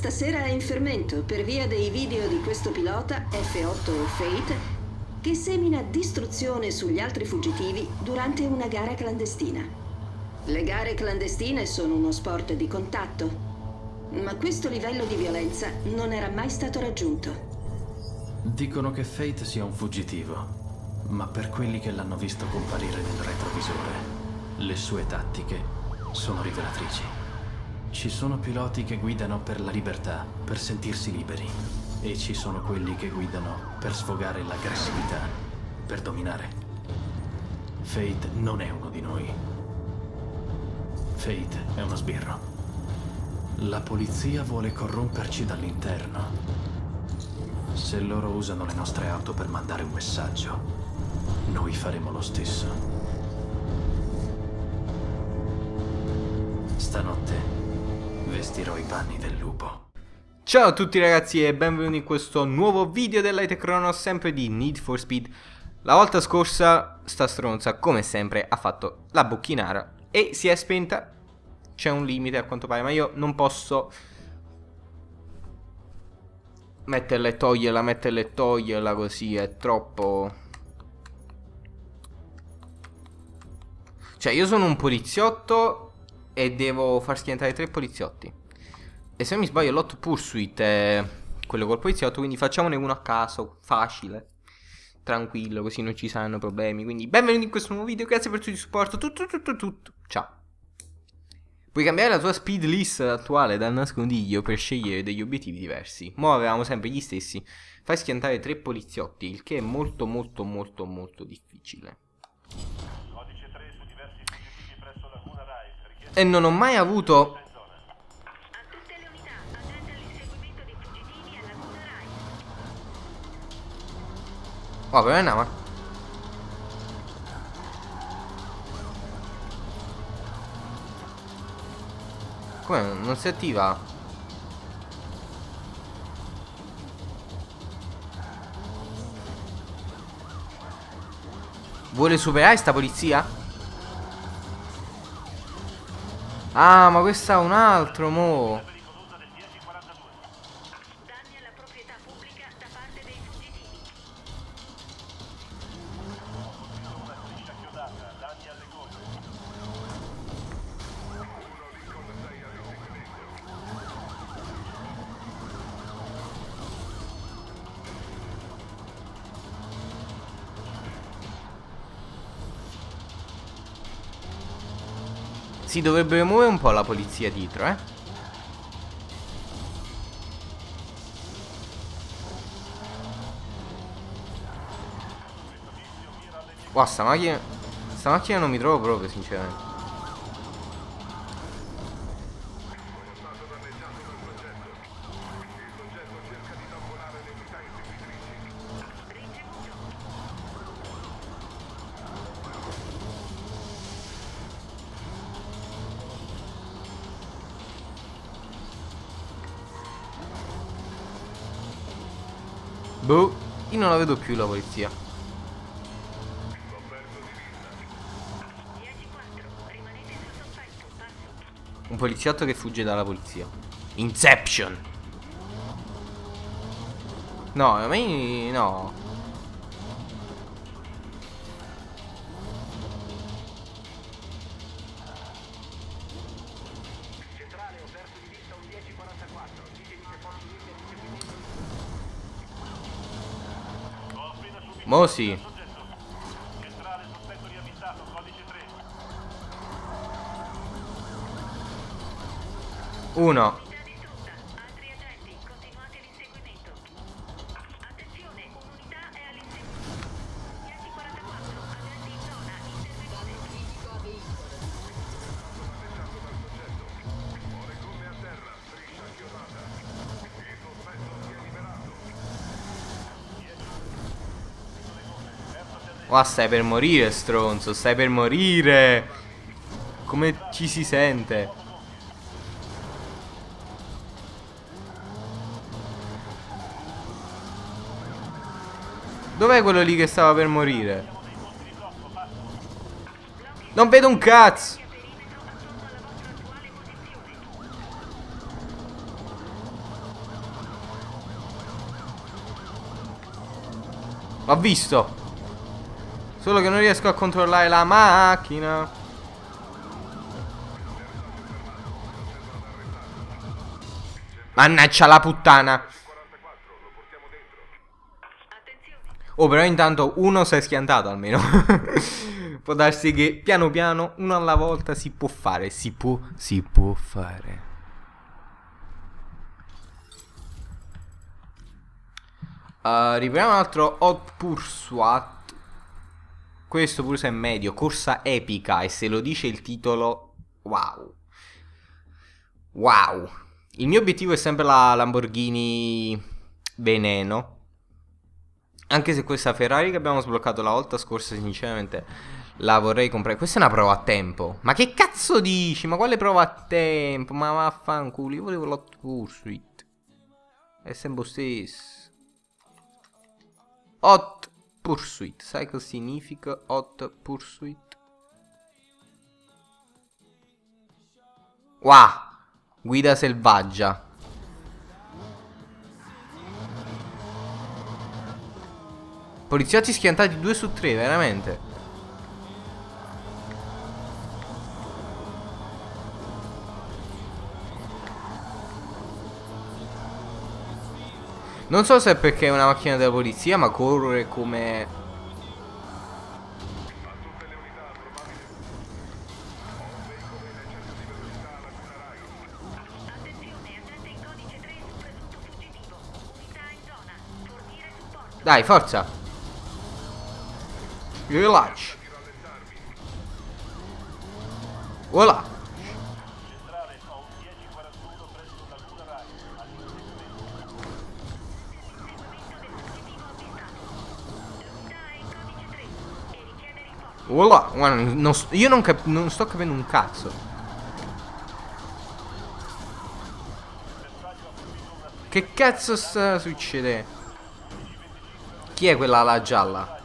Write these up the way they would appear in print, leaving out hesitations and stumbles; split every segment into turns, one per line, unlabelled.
stasera è in fermento per via dei video di questo pilota F8 Fate che semina distruzione sugli altri fuggitivi durante una gara clandestina. Le gare clandestine sono uno sport di contatto, ma questo livello di violenza non era mai stato raggiunto.
Dicono che Fate sia un fuggitivo, ma per quelli che l'hanno visto comparire nel retrovisore, le sue tattiche sono rivelatrici. Ci sono piloti che guidano per la libertà, per sentirsi liberi, e ci sono quelli che guidano per sfogare l'aggressività, per dominare. Fate non è uno di noi. Fate è uno sbirro. La polizia vuole corromperci dall'interno. Se loro usano le nostre auto per mandare un messaggio, noi faremo lo stesso. Stanotte vestirò i panni del lupo.
Ciao a tutti ragazzi e benvenuti in questo nuovo video dell'High-Tech Chronos, sempre di Need for Speed. La volta scorsa sta stronza, come sempre, ha fatto la bocchinara e si è spenta. C'è un limite a quanto pare, ma io non posso metterla e toglierla così, è troppo. Cioè io sono un poliziotto e devo far schiantare 3 poliziotti. E se non mi sbaglio l'hot pursuit è quello col poliziotto, quindi facciamone uno a caso, facile, tranquillo, così non ci saranno problemi. Quindi benvenuti in questo nuovo video, grazie per tutto il supporto, tutto. Ciao. Puoi cambiare la tua speed list attuale dal nascondiglio per scegliere degli obiettivi diversi. Mo' avevamo sempre gli stessi. Fai schiantare 3 poliziotti, il che è molto difficile. E non ho mai avuto... Oh, però è una... Come non si attiva? Vuole superare sta polizia? Ah, ma questa è un altro, mo. Si dovrebbe muovere un po' la polizia dietro, eh. Wow, sta macchina non mi trovo proprio, sinceramente. Boh, io non la vedo più la polizia. Un poliziotto che fugge dalla polizia. Inception. No, a me no. Mo' sì. Uno. Ma stai per morire, stronzo, stai per morire. Come ci si sente? Dov'è quello lì che stava per morire? Non vedo un cazzo. L'ho visto. Solo che non riesco a controllare la macchina. Mannaggia la puttana. Oh, però intanto uno si è schiantato almeno. Può darsi che piano piano, uno alla volta, si può fare. Si può fare. Riproviamo un altro Hot Pursuit. Questo pure se è medio. Corsa epica. E se lo dice il titolo, wow. Wow. Il mio obiettivo è sempre la Lamborghini Veneno. Anche se questa Ferrari che abbiamo sbloccato la volta scorsa, sinceramente, la vorrei comprare. Questa è una prova a tempo. Ma che cazzo dici? Ma quale prova a tempo? Ma vaffanculo, io volevo l'Hot Pursuit. È sempre stesso. Hot Pursuit. Sai cosa significa Hot Pursuit? Wow. Guida selvaggia. Poliziotti schiantati 2 su 3, veramente. Non so se è perché è una macchina della polizia, ma corre come... Dai, forza. Relax. Voilà. Voilà. Io non sto capendo un cazzo. Che cazzo sta succedendo? Chi è quella là gialla?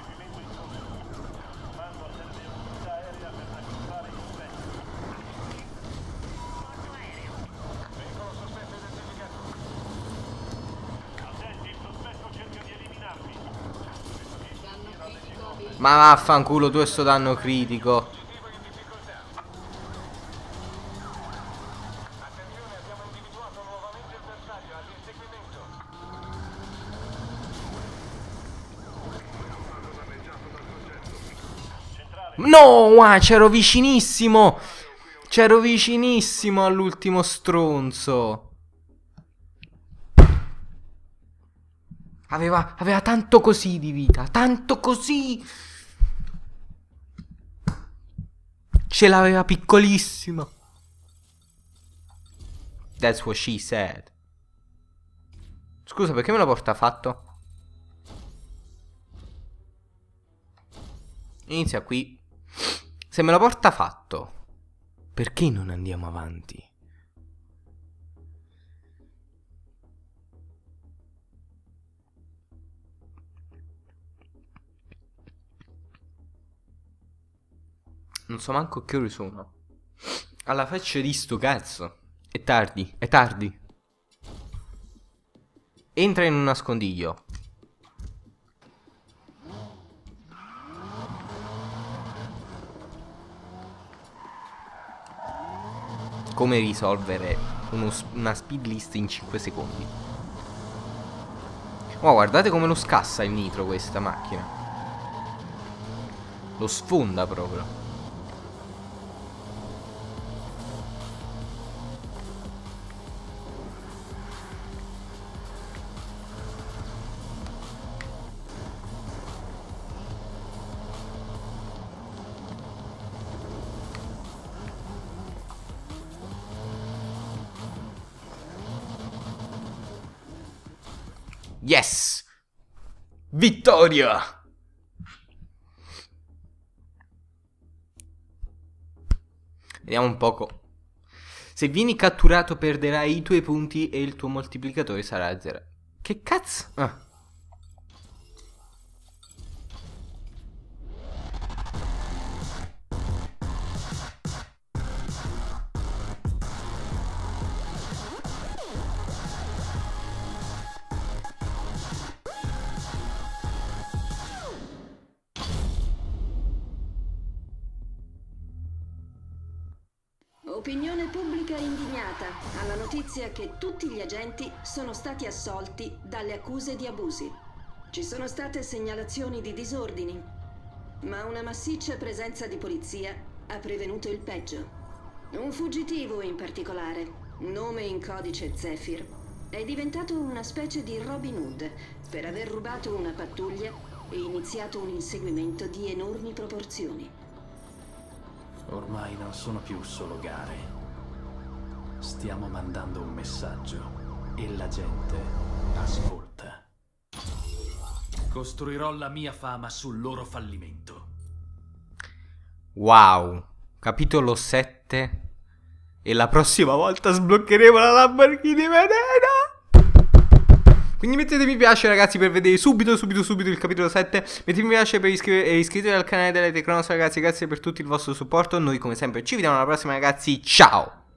Ma vaffanculo, tu e sto danno critico. No, c'ero vicinissimo. C'ero vicinissimo all'ultimo stronzo. Aveva tanto così di vita. Tanto così. Ce l'aveva piccolissimo. That's what she said. Scusa, perché me la porta fatto? Inizia qui. Se me la porta fatto, perché non andiamo avanti? Non so manco che ore sono. Alla faccia di sto cazzo. È tardi, è tardi. Entra in un nascondiglio. Come risolvere una speed list in 5 secondi. Oh, guardate come lo scassa il nitro questa macchina. Lo sfonda proprio. Yes! Vittoria! Vediamo un poco. Se vieni catturato perderai i tuoi punti e il tuo moltiplicatore sarà 0. Che cazzo? Ah.
Opinione pubblica indignata alla notizia che tutti gli agenti sono stati assolti dalle accuse di abusi. Ci sono state segnalazioni di disordini, ma una massiccia presenza di polizia ha prevenuto il peggio. Un fuggitivo in particolare, nome in codice Zephyr, è diventato una specie di Robin Hood per aver rubato una pattuglia e iniziato un inseguimento di enormi proporzioni.
Ormai non sono più solo gare. Stiamo mandando un messaggio e la gente ascolta. Costruirò la mia fama sul loro fallimento.
Wow, capitolo 7. E la prossima volta sbloccheremo la Lamborghini Venena. Quindi mettete mi piace ragazzi per vedere subito il capitolo 7. Mettete mi piace per iscrivetevi al canale delle Tecnonos ragazzi. Grazie per tutto il vostro supporto. Noi come sempre ci vediamo alla prossima ragazzi. Ciao.